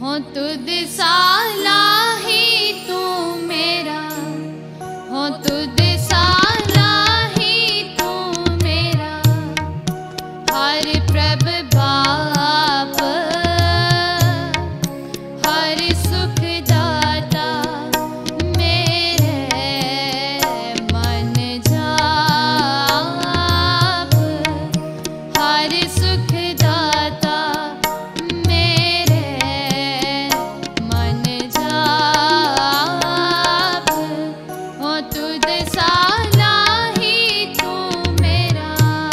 हो तुद साला ही तू मेरा, हो तुद साला ही तू मेरा, हर प्रभ बाप हर सुख दाता मेरे मन जाप, हर सुख दाता मेरे मन जाप, हो तुद साला ही तू मेरा।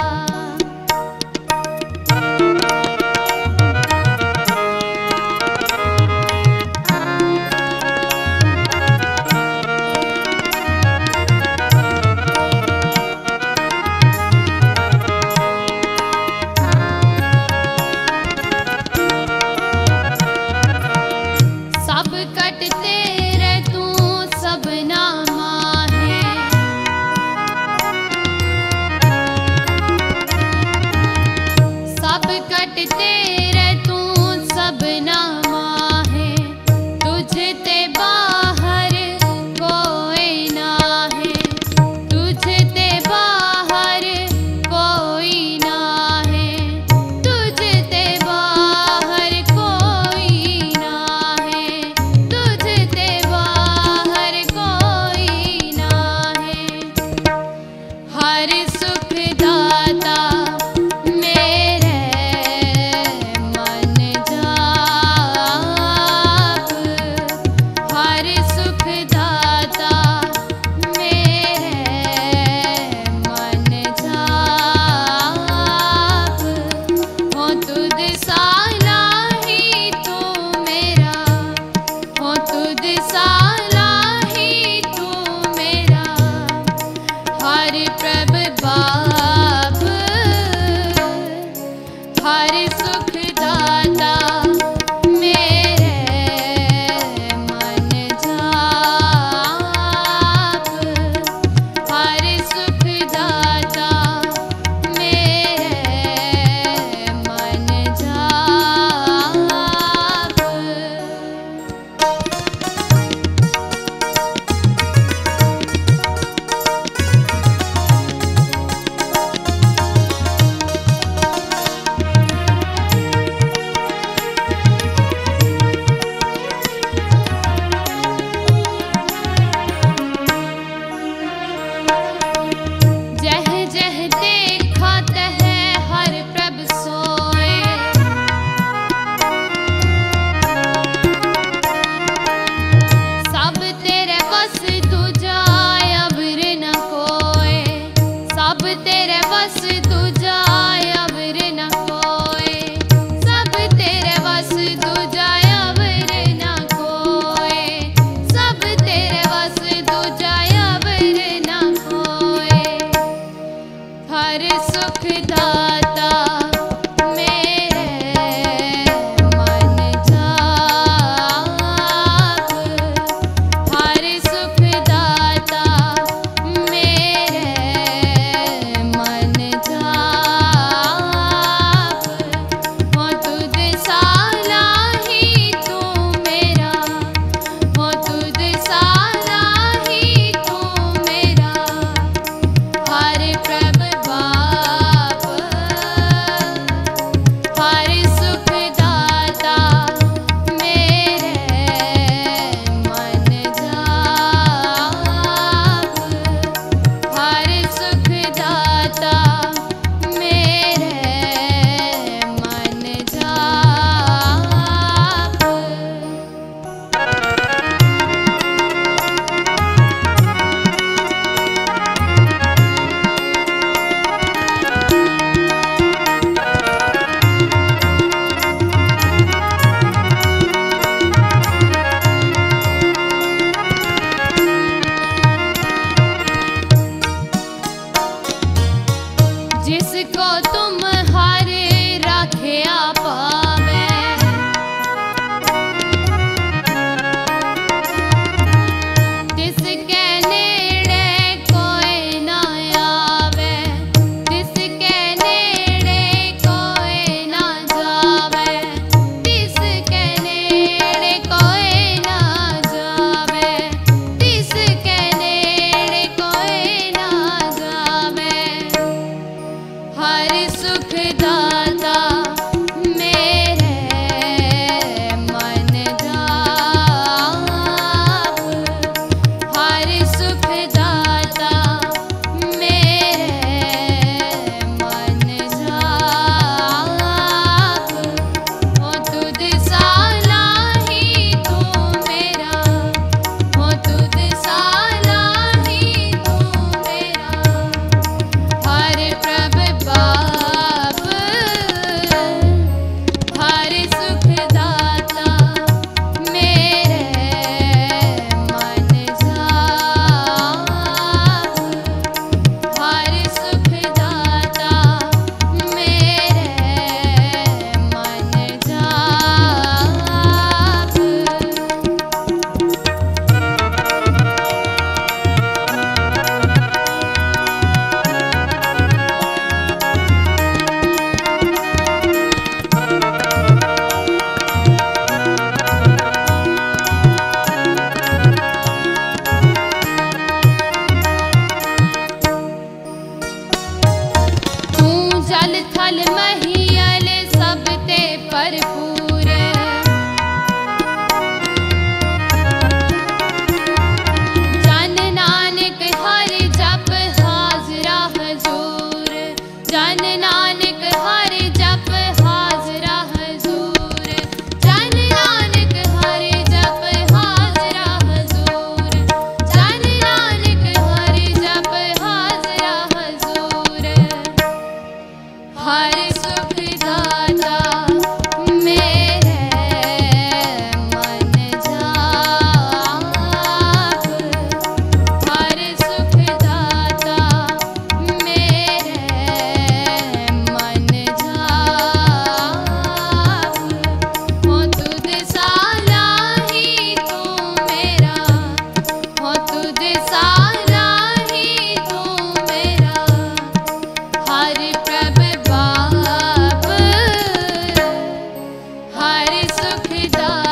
सब कट तेरे तू सबना माहे, सब कट तेरे तू सबना माहे, तुझ ते बाहर कोई ना है, तुझ ते बाहर कोई ना है, तुझ ते बाहर कोई ना है, तुझ ते बाहर कोई ना है, हर सुख दाता मेरे मन जाप, हर सुख दाता मेरे मन जाप, हो तुद साला ही तू मेरा, हो तुद साला ही तू मेरा, हर प्रभ बाप हर सुख दाता मेरे मन जाप, हर सुख दाता मेरे मन जाप। जह जह देखा तह हर प्रभ सोए, सब तेरे बस तुझा अबर न कोय, सब तेरे बस तुझा अबर न कोय, सब तेरे बस तुझा अबर न कोय, सब तेरे बस तुझा अबर न कोय, हर सुख दाता मेरे मन जाप, हर सुख दाता मेरे मन जाप, हो तुद साला सुखदाता